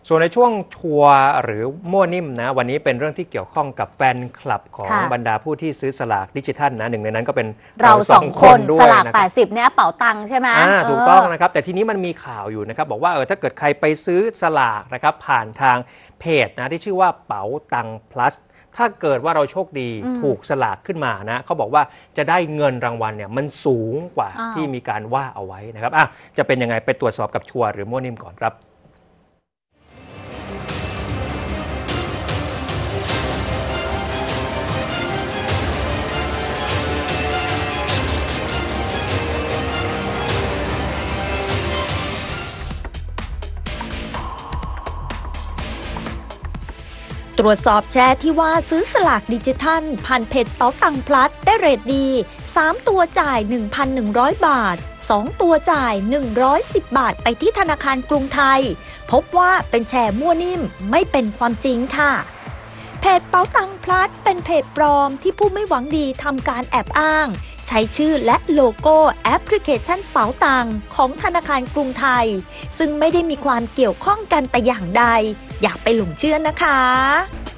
ส่วนในช่วงชัวร์หรือมั่วนิ่มนะวันนี้เป็นเรื่องที่เกี่ยวข้องกับแฟนคลับของบรรดาผู้ที่ซื้อสลากดิจิทัลนะหนึ่งในนั้นก็เป็นเรา2 คนด้วยสลาก80เนี่ยเป๋าตังค์ใช่ไหมถูกต้องนะครับแต่ทีนี้มันมีข่าวอยู่นะครับบอกว่าถ้าเกิดใครไปซื้อสลากนะครับผ่านทางเพจนะที่ชื่อว่าเป๋าตัง plus ถ้าเกิดว่าเราโชคดีถูกสลากขึ้นมานะเขาบอกว่าจะได้เงินรางวัลเนี่ยมันสูงกว่าที่มีการว่าเอาไว้นะครับจะเป็นยังไงไปตรวจสอบกับชัวร์หรือมั่วนิ่มก่อนครับตรวจสอบแชร์ที่ว่าซื้อสลากดิจิทัลผ่านเพจเป๋าตังพลัสได้เรทดี3ตัวจ่าย 1,100 บาท2ตัวจ่าย110 บาทไปที่ธนาคารกรุงไทยพบว่าเป็นแชร์มั่วนิ่มไม่เป็นความจริงค่ะเพจเป๋าตังพลัสเป็นเพจปลอมที่ผู้ไม่หวังดีทำการแอบอ้างใช้ชื่อและโลโก้แอปพลิเคชันเป๋าตังของธนาคารกรุงไทยซึ่งไม่ได้มีความเกี่ยวข้องกันแต่อย่างใดอย่าไปหลงเชื่อนะคะ